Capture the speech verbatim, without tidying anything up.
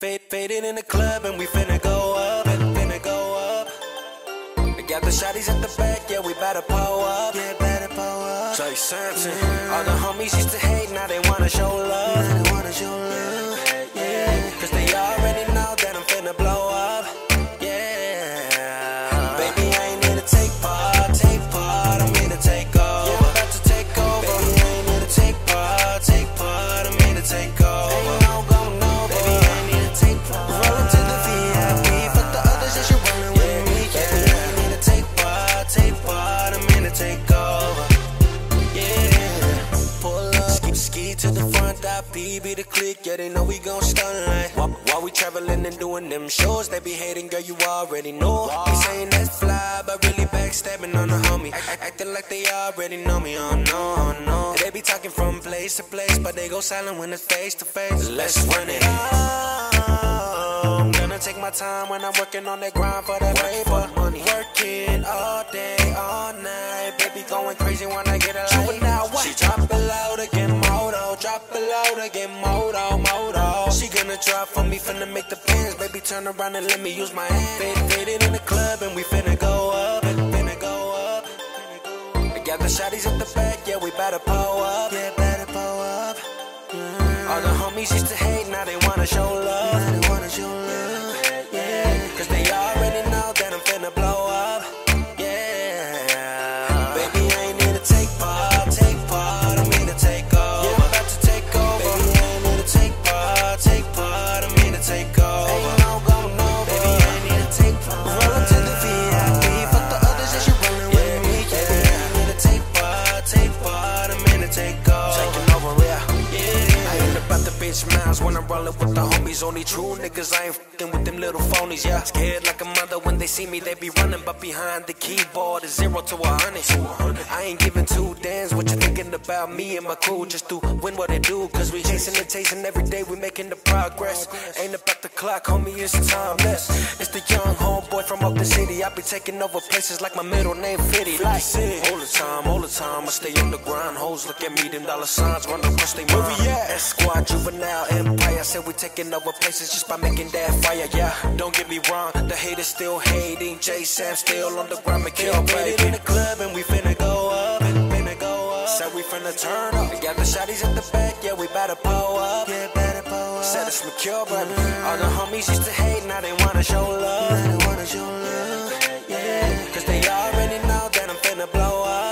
Fade, faded in the club and we finna go up, finna go up. We got the shotties at the back, yeah, we better pull up, yeah, better pull up. Jay Sampson, all the homies used to hate, now they wanna show love, now they wanna show love, yeah, yeah. Cause they already know that I'm finna blow up, yeah. Baby, I ain't here to take part, take part, I'm here to take over. Yeah, I'm about to take over. Baby, I ain't here to take part, take part, I'm here to take over. Ain't no going over. Baby, I ain't here to take part. Rollin' to the V I P, fuck the others that you rollin' with me, yeah. Baby, I ain't here to take part, take part, I'm here to take over. Ski to the front, I P be the click, yeah, they know we gon' stun like while, while we travelin' and doing them shows, they be hating, girl, you already know. They saying that's fly, but really backstabbing on the homie, Act, acting like they already know me, oh no, oh no. They be talking from place to place, but they go silent when it's face to face. Let's run it out. I'm gonna take my time when I'm working on that grind for that paper. Money. Working all day, all night, baby going crazy when I get a light. She drop it loud again, moto, drop it loud again, moto, moto. She gonna drop for me, finna make the pins, baby turn around and let me use my hand. Fade, faded in the club and we finna go up, finna go up. We got the shotties at the back, yeah, we better pull up, yeah, better pull up. Mm. All the homies used to hate, now they wanna show love, now they wanna show love, yeah. Cause they already know that I'm finna blow up, yeah. Baby, I ain't here to take part, take part, I'm here to take over. Yeah, I'm about to take over. Baby, I ain't here to take part, take part, I'm here to take over. Ain't no going over. Baby, I ain't here to take part. Rollin' to the V I P, fuck the others that you rollin' with me, yeah. Baby, I ain't here to take part, take part, I'm here to take over. Taking over, yeah. Yeah. I ain't about the bitch miles when I'm rollin' with the homies. Only true niggas, I ain't fucking with them little phonies, yeah. Scared like a mother when they see me, they be running, but behind the keyboard is zero to a hundred. I ain't giving two damns what you thinking about me and my crew. Just do win what they do, cause we chasing and tasting every day, we making the progress. Ain't about the clock, homie, it's timeless. It's the young homeboy from up the city. I be taking over places like my middle name Fitty. Like all the time, all the time, I stay on the grind. Hoes look at me, them dollar signs run across they mind. Where we at? S-Squad, Juvenile, Empire. Said we taking over places just by making that fire, yeah. Don't get me wrong, the haters still hating. J Sam still on the grind, and kill, baby. In the club and we finna go up, finna go up. Said we finna turn up. We got the shotties at the back, yeah, we better pull up, yeah, better pull up. Said it's secure, baby. All the homies used to hate, now they wanna show love, now they wanna show love, yeah. Cause they already know that I'm finna blow up.